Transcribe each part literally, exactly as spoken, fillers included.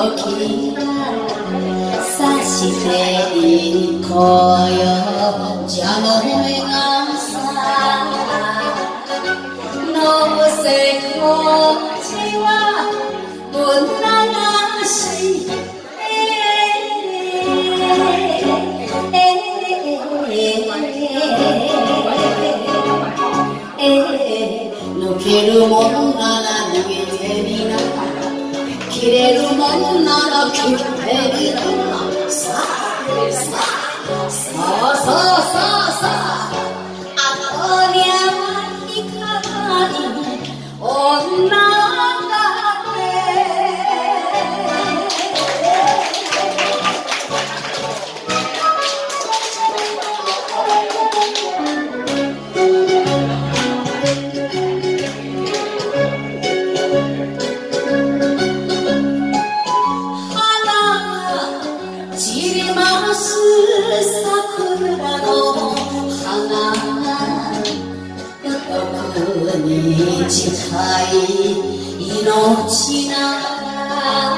時がさしていこうよじゃのめがさのせこちはぶん流し抜けるものなら抜いてみな切れるものなら切ってみなさあさあそうそうそうそうあとにゃいかない女だって桜の花特に近い命なら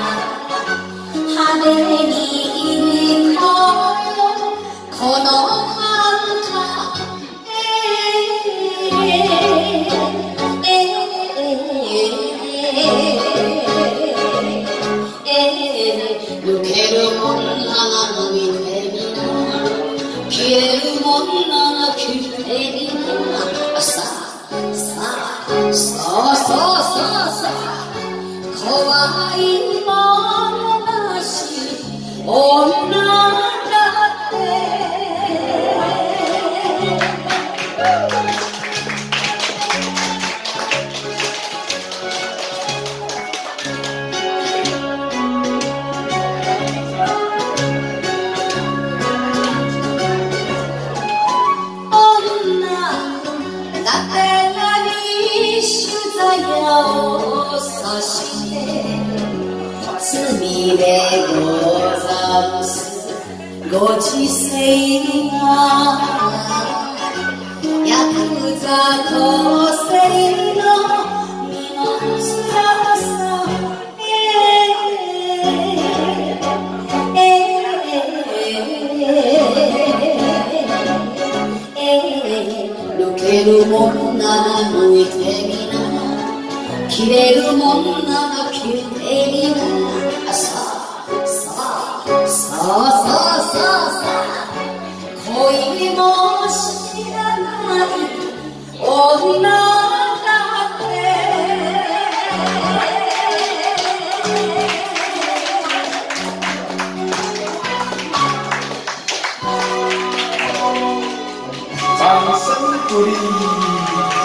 羽にここの花抜けるもんなら抜いてみな消えるもんなら消えみなさあさあそうそうそうそう怖いものなし女だってそして罪でござんすご時世がヤクザ構成の身のつらさ抜けるもんなら抜いてみな切れるもんなら切ってみなさあさあそうそうそうそう恋も知らない女だって掌声鼓励。